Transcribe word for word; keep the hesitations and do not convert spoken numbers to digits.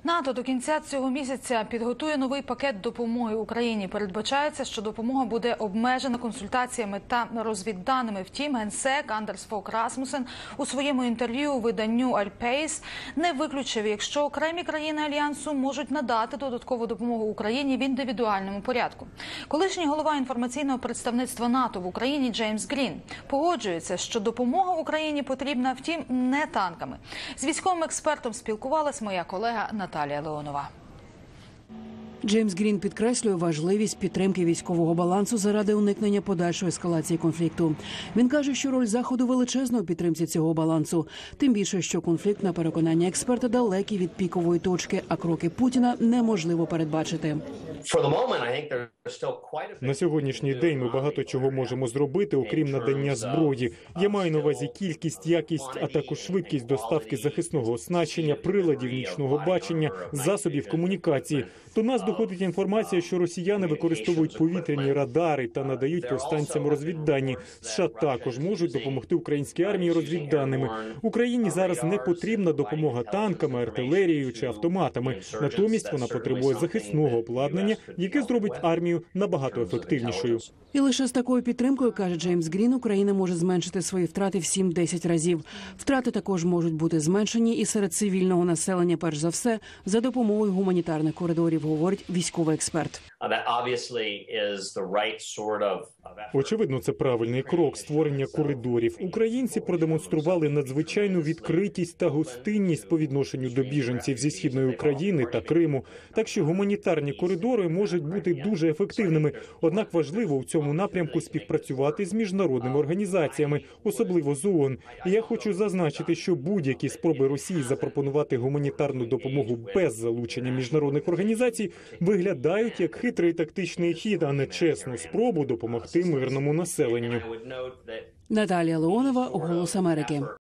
НАТО до кінця цього місяця підготує новий пакет допомоги Україні. Передбачається, що допомога буде обмежена консультаціями та розвідданими. Втім, генсек Андерс Фог Расмусен у своєму інтерв'ю виданню «Альпейс» не виключив, якщо окремі країни Альянсу можуть надати додаткову допомогу Україні в індивідуальному порядку. Колишній голова інформаційного представництва НАТО в Україні Джеймс Грін погоджується, що допомога Україні потрібна, втім, не танками. З військовим експертом спілкувалась моя колега Наталія Леонова. Джеймс Грін підкреслює важливість підтримки військового балансу заради уникнення подальшої ескалації конфлікту. Він каже, що роль Заходу величезна у підтримці цього балансу. Тим більше, що конфлікт, на переконання експерта, далекий від пікової точки, а кроки Путіна неможливо передбачити. На сьогоднішній день ми багато чого можемо зробити, окрім надання зброї. Я маю на увазі кількість, якість, а також швидкість доставки захисного оснащення, приладів нічного бачення, засобів комунікації. До нас доходить інформація, що росіяни використовують повітряні радари та надають повстанцям розвіддані. США також можуть допомогти українській армії розвідданими. Україні зараз не потрібна допомога танками, артилерією чи автоматами. Натомість вона потребує захисного обладнання, яке зробить армію набагато ефективнішою. І лише з такою підтримкою, каже Джеймс Грін, Україна може зменшити свої втрати в сім-десять разів. Втрати також можуть бути зменшені і серед цивільного населення, перш за все, за допомогою гуманітарних коридорів, говорить військовий експерт. Очевидно, це правильний крок – створення коридорів. Українці продемонстрували надзвичайну відкритість та гостинність по відношенню до біженців зі Східної України та Криму. Так що гуманітарні коридори можуть бути дуже ефективними. Однак важливо у цьому напрямку співпрацювати з міжнародними організаціями, особливо з ООН. І я хочу зазначити, що будь-які спроби Росії запропонувати гуманітарну допомогу без залучення міжнародних організацій виглядають як хитрий тактичний хід, а не чесну спробу допомогти мирному населенню. Наталія Леонова, «Голос Америки».